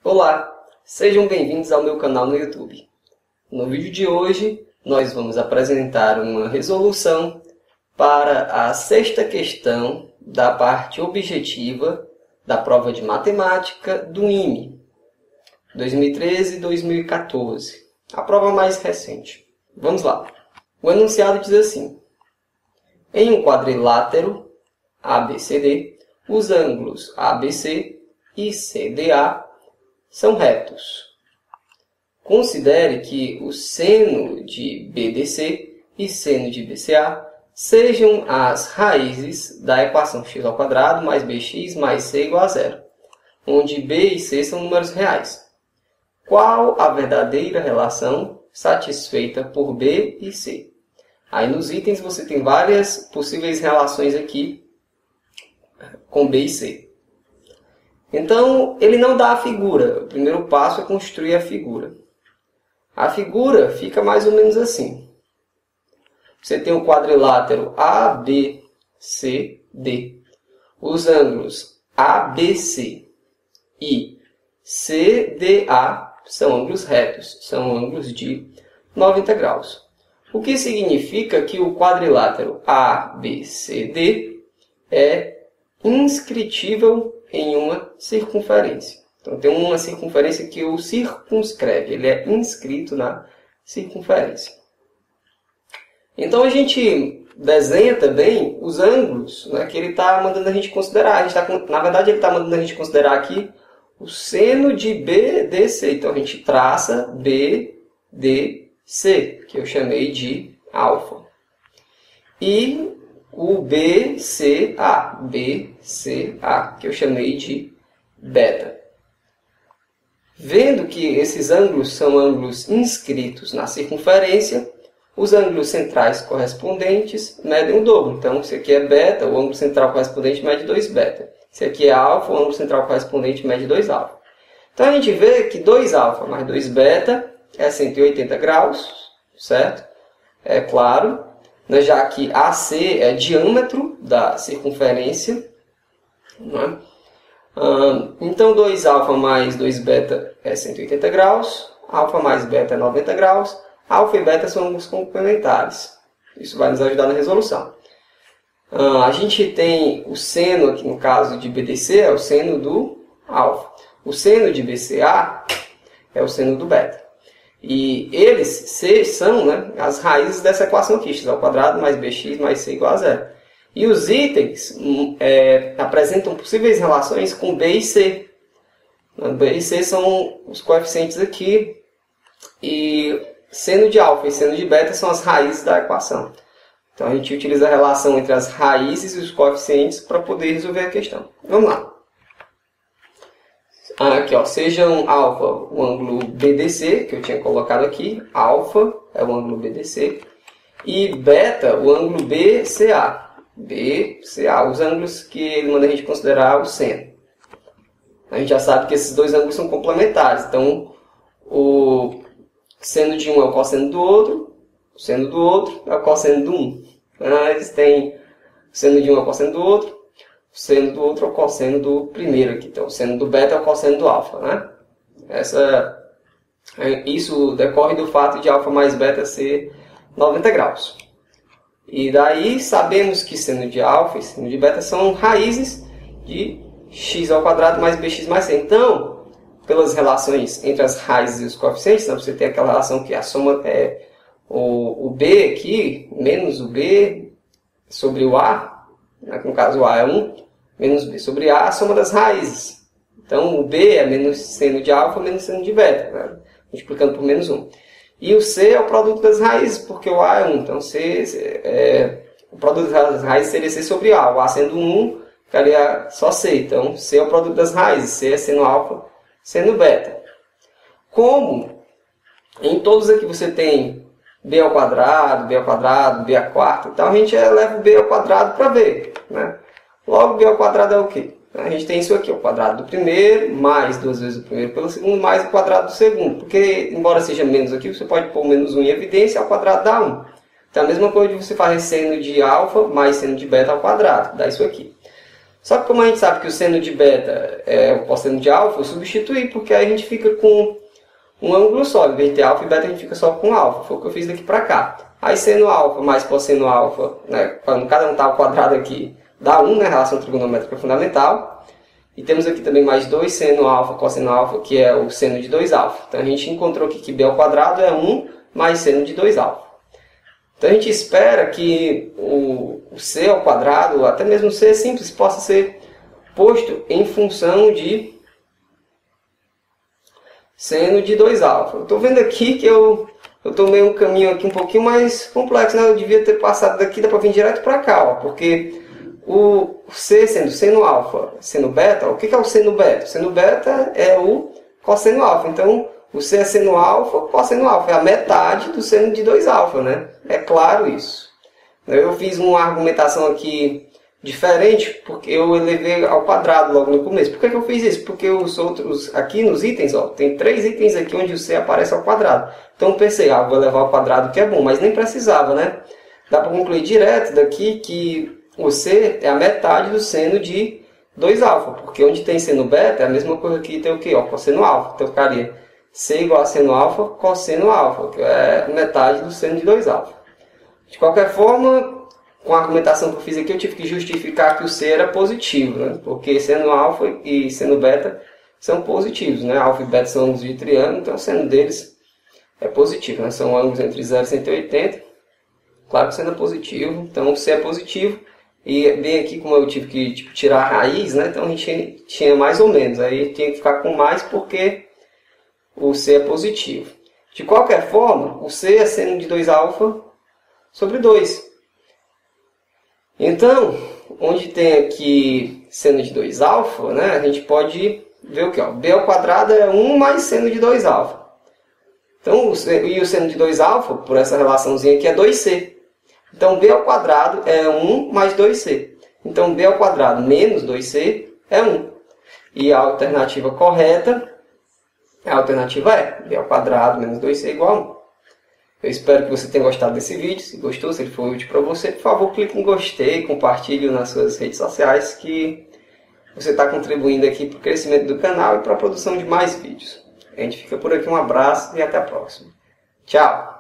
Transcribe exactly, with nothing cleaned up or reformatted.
Olá, sejam bem-vindos ao meu canal no YouTube. No vídeo de hoje, nós vamos apresentar uma resolução para a sexta questão da parte objetiva da prova de matemática do I M E dois mil e treze e dois mil e quatorze, a prova mais recente. Vamos lá. O enunciado diz assim: em um quadrilátero A B C D, os ângulos A B C e C D A são retos. Considere que o seno de B D C e seno de B C A sejam as raízes da equação x ao quadrado mais bx mais c igual a zero, onde b e c são números reais. Qual a verdadeira relação satisfeita por b e c? Aí nos itens você tem várias possíveis relações aqui com b e c. Então, ele não dá a figura. O primeiro passo é construir a figura. A figura fica mais ou menos assim. Você tem o quadrilátero A B C D. Os ângulos A B C e C D A são ângulos retos, são ângulos de noventa graus. O que significa que o quadrilátero A B C D é inscritível em uma circunferência. Então, tem uma circunferência que o circunscreve. Ele é inscrito na circunferência. Então, a gente desenha também os ângulos, né, que ele está mandando a gente considerar. A gente tá, na verdade, ele está mandando a gente considerar aqui o seno de B D C. Então, a gente traça B D C, que eu chamei de alfa. E o B C A, B C A, que eu chamei de beta. Vendo que esses ângulos são ângulos inscritos na circunferência, os ângulos centrais correspondentes medem o dobro. Então, se aqui é beta, o ângulo central correspondente mede dois beta. Se aqui é alfa, o ângulo central correspondente mede dois alfa. Então, a gente vê que dois alfa mais dois beta é cento e oitenta graus, certo? É claro. Já que A C é diâmetro da circunferência. Não é? Então, dois alfa mais dois beta é cento e oitenta graus. Alfa mais beta é noventa graus. Alfa e beta são ângulos complementares. Isso vai nos ajudar na resolução. A gente tem o seno, aqui no caso de B D C, é o seno do alfa. O seno de B C A é o seno do beta. E eles C, são, né, as raízes dessa equação aqui, x ao quadrado mais bx mais c igual a zero. E os itens é, apresentam possíveis relações com B e C. B e C são os coeficientes aqui. E seno de alfa e seno de beta são as raízes da equação. Então a gente utiliza a relação entre as raízes e os coeficientes para poder resolver a questão. Vamos lá. Aqui, ó, sejam alfa o ângulo B D C, que eu tinha colocado aqui. Alfa é o ângulo B D C. E beta, o ângulo B C A. B C A, os ângulos que ele manda a gente considerar o seno. A gente já sabe que esses dois ângulos são complementares. Então, o seno de um é o cosseno do outro. O seno do outro é o cosseno do um. Então, eles têm o seno de um é o cosseno do outro. O seno do outro é o cosseno do primeiro aqui. Então, o seno do beta é o cosseno do alfa, né? Essa, isso decorre do fato de alfa mais beta ser noventa graus. E daí sabemos que seno de alfa e seno de beta são raízes de x ao quadrado mais bx mais c. Então, pelas relações entre as raízes e os coeficientes, então você tem aquela relação que a soma é o, o b aqui, menos o b sobre o a, né? No caso o a é um, menos b sobre a, a soma das raízes. Então, o b é menos seno de alfa menos seno de beta, né? Multiplicando por menos um. E o c é o produto das raízes, porque o a é um. Então, c, é, o produto das raízes seria c sobre a. O a sendo um, ficaria só c. Então, c é o produto das raízes. C é seno alfa, seno beta. Como em todos aqui você tem b ao quadrado, b ao quadrado, b a quarta, então a gente eleva o b ao quadrado para b, né? Logo, b ao quadrado é o quê? A gente tem isso aqui, o quadrado do primeiro, mais duas vezes o primeiro pelo segundo, mais o quadrado do segundo. Porque, embora seja menos aqui, você pode pôr menos um em evidência, ao quadrado dá um. Então, a mesma coisa de você fazer seno de alfa mais seno de beta ao quadrado, dá isso aqui. Só que como a gente sabe que o seno de beta é o cosseno de alfa, eu substituí, porque aí a gente fica com um ângulo só. Em vez de ter alfa e beta, a gente fica só com alfa. Foi o que eu fiz daqui para cá. Aí seno alfa mais cosseno alfa, né, quando cada um está ao quadrado aqui, dá um, né, relação trigonométrica fundamental. E temos aqui também mais dois seno alfa, cosseno alfa, que é o seno de dois alfa. Então a gente encontrou aqui que b ao quadrado é um mais seno de dois alfa. Então a gente espera que o, o c ao quadrado, até mesmo o c simples, possa ser posto em função de seno de dois alfa. Eu estou vendo aqui que eu eu tomei um caminho aqui um pouquinho mais complexo, né? Eu devia ter passado daqui, dá para vir direto para cá, ó, porque o c sendo seno alfa, seno beta, o que é o seno beta? O seno beta é o cosseno alfa. Então o c é seno alfa, cosseno alfa é a metade do seno de dois alfa, né? É claro isso. Eu fiz uma argumentação aqui diferente, porque eu elevei ao quadrado logo no começo. Por que, que eu fiz isso? Porque os outros, aqui nos itens, ó, tem três itens aqui onde o c aparece ao quadrado. Então eu pensei, ah, vou levar ao quadrado que é bom, mas nem precisava, né? Dá para concluir direto daqui que o c é a metade do seno de dois alfa, porque onde tem seno beta é a mesma coisa que tem o quê? Ó, cosseno alfa. Então ficaria c igual a seno alfa, cosseno alfa, que é metade do seno de dois alfa. De qualquer forma, com a argumentação que eu fiz aqui, eu tive que justificar que o c era positivo, né? Porque seno alfa e seno beta são positivos, né? Alfa e beta são ângulos de triângulo, então o seno deles é positivo, né? São ângulos entre zero e cento e oitenta. Claro que o seno é positivo, então o c é positivo. E bem aqui, como eu tive que tipo, tirar a raiz, né? Então a gente tinha mais ou menos. Aí tinha que ficar com mais porque o c é positivo. De qualquer forma, o c é seno de dois alfa sobre dois. Então, onde tem aqui seno de dois alfa, né, a gente pode ver o que? Ó, b ao quadrado é um mais seno de dois alfa. Então, o, e o seno de dois alfa, por essa relaçãozinha aqui, é dois c. Então, b ao quadrado é um mais dois c. Então, b ao quadrado menos dois c é um. E a alternativa correta, a alternativa é b ao quadrado menos dois c igual a um. Eu espero que você tenha gostado desse vídeo. Se gostou, se ele for útil para você, por favor, clique em gostei, compartilhe nas suas redes sociais, que você está contribuindo aqui para o crescimento do canal e para a produção de mais vídeos. A gente fica por aqui, um abraço e até a próxima. Tchau!